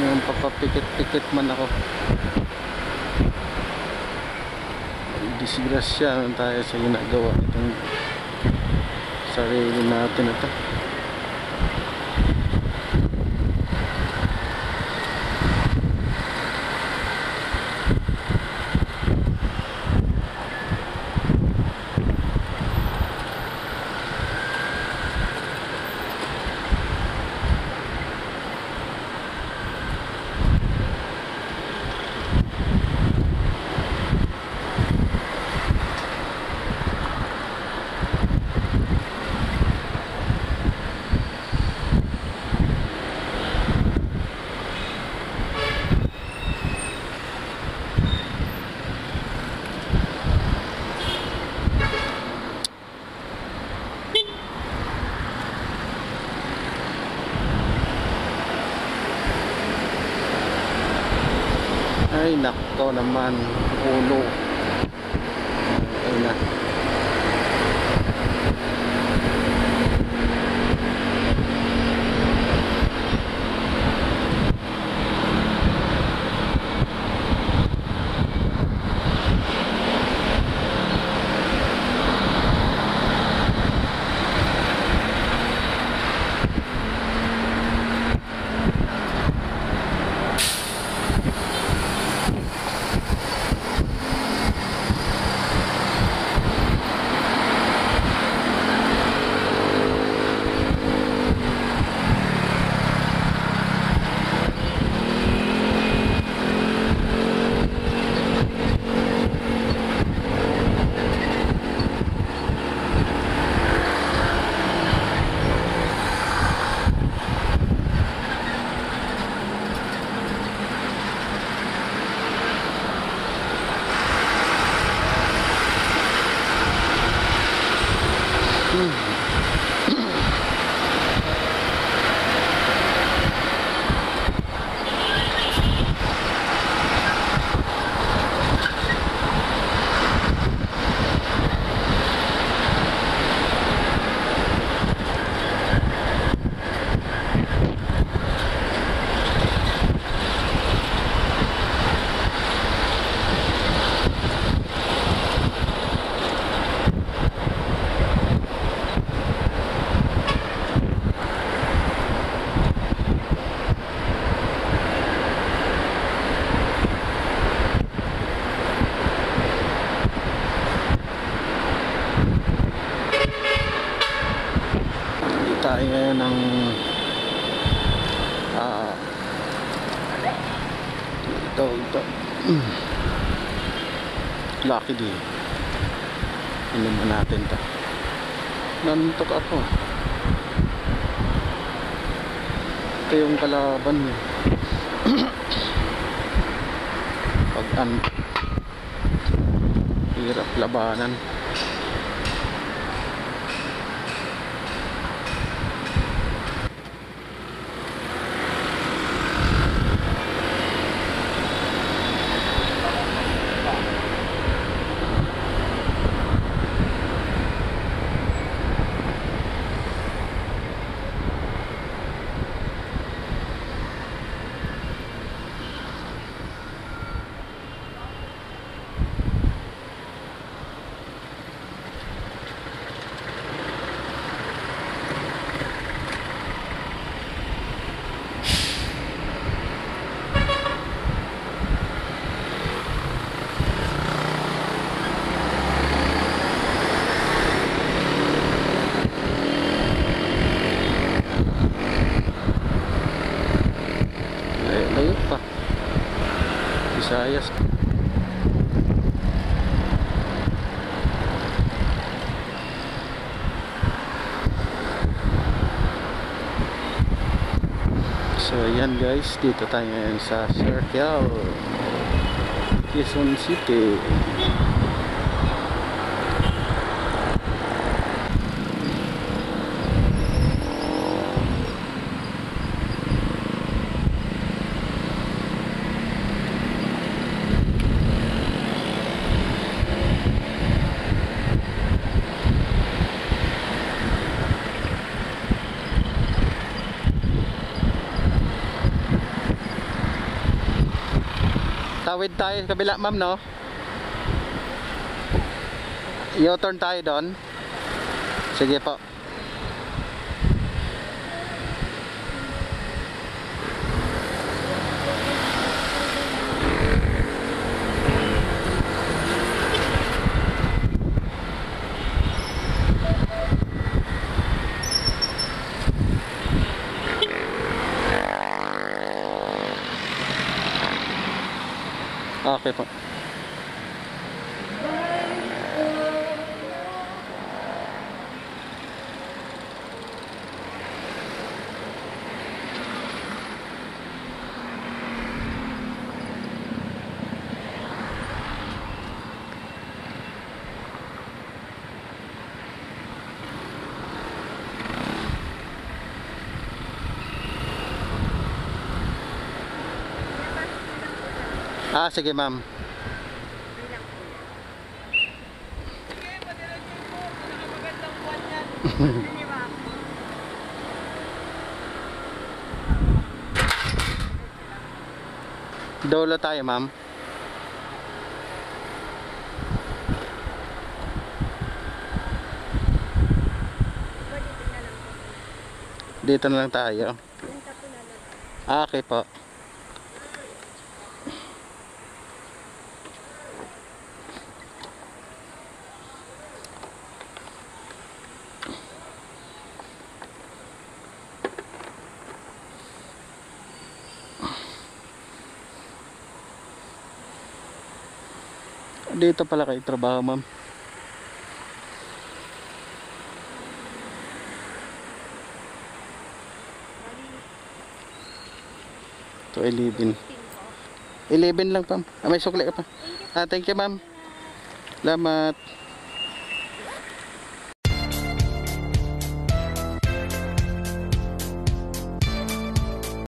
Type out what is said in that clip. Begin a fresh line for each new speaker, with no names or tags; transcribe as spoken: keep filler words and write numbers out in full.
Yung papapikit-pikit man ako. Disgrasya tayo sa ginagawa itong sarili natin na ito. Ay nakto naman ulo. Ay na. Tayo ngayon ng ah, ito ito Lucky Day. Inuman natin to. Nantok ako. Ito yung kalaban niya. Pag an hirap labanan. Layo pa Visayas. So ayan guys, dito tayo ngayon sa Circle, Quezon City. Tawid tayo sa kabila, ma'am, no? U-turn tayo doon. Sige po. Okay po. Ah, sige ma'am.
Sige, padiretso po. Pinakamagandang buwan yan. Hindi ba?
Dolo tayo, ma'am. Dito na lang tayo. Ah, okay po. Dito pala kayo trabaho, ma'am. To eleven. eleven lang, ma'am. Ah, may sukli ka pa. Ah, thank you, ma'am. Salamat.